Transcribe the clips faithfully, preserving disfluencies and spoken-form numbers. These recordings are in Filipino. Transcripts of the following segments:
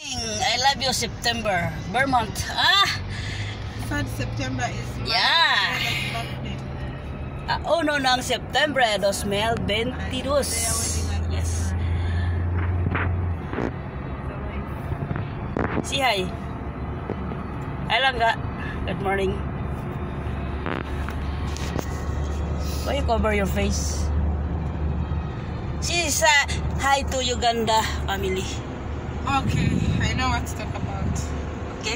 I love you, September. Vermont. Ah! third September is my Yeah. birthday. Ah, uno ng September dos mil veintidós. Yes. Si hi. Hi lang ka. Good morning. Why you cover your face? She's uh, hi to Uganda family. Okay, I know what to talk about. Okay?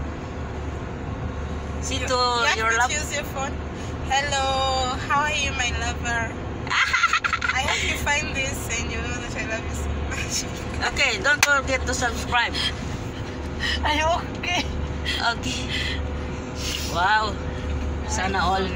See You, to you your have love. to choose your phone. Hello, how are you, my lover? I hope you find this and you know that I love you so much. Okay, don't forget to subscribe. Are you okay? Okay. Wow. Sana all.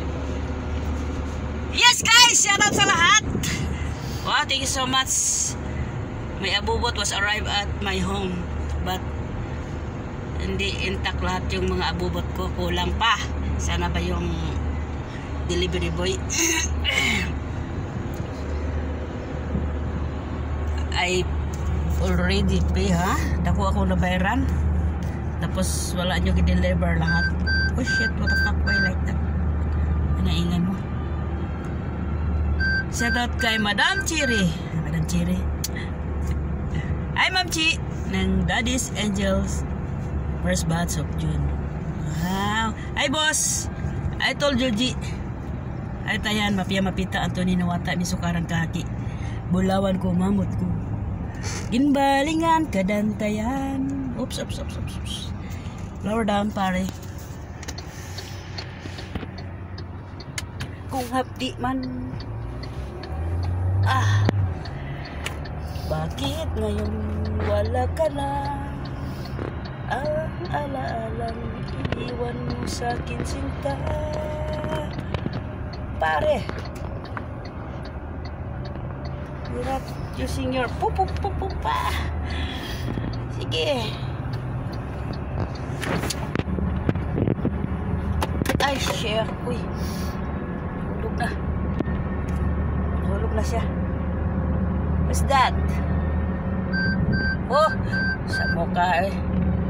Yes guys, shout out sa lahat. Wow, thank you so much. My abubot was arrived at my home, but hindi intact lahat yung mga abubot ko. Kulang pa. Sana ba yung delivery boy I already pay, ha? Dako ako na bayaran. Tapos wala nyo i-deliver lahat. Oh shit, what the fuck, why like that? Naingay mo. Shout out kay Madam Chiri. Madam Chiri. Hi Ma'am Chi ng Daddy's Angels first batch of June. Wow. Hi boss. I told you G. Ay tayan mapia mapita Anthony nawata ni sukarang kaki. Bulawan ko mamut ko. Ginbalingan kadantayan. Oops, oops, oops, oops, oops. Lower down pare. Kung hapdi man. Ah. Bakit ngayon wala ka na? Ang ala-alang iniwan mo sa akin sinta. Pare. You're not using your pupupupupa. Sige. Ay, shit. Uy. Hulog na. Hulog na siya. What's that? Oh, sa mukha eh.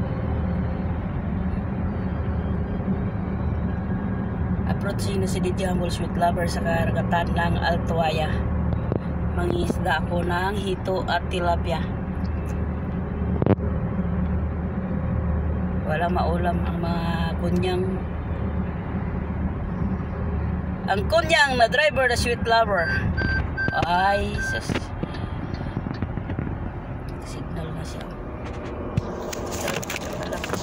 Approaching na si D J Humble Sweet Lover sa karagatan ng Altuaya. Mangisda ako ng hito at tilapia. Walang maulam ang mga kunyang. Ang kunyang na driver na Sweet Lover. Ay, sus.